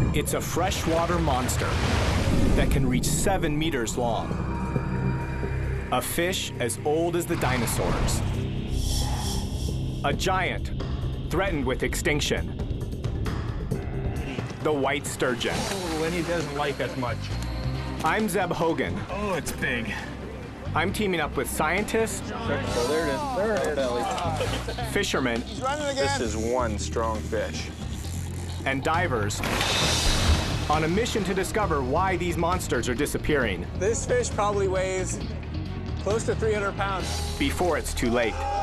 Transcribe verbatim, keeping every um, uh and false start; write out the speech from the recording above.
It's a freshwater monster that can reach seven meters long. A fish as old as the dinosaurs. A giant threatened with extinction. The white sturgeon. Oh, and he doesn't like us much. I'm Zeb Hogan. Oh, it's big. I'm teaming up with scientists, So there it is. There it is. Belly. fishermen, He's running again. This is one strong fish. and divers on a mission to discover why these monsters are disappearing This fish probably weighs close to three hundred pounds. before it's too late.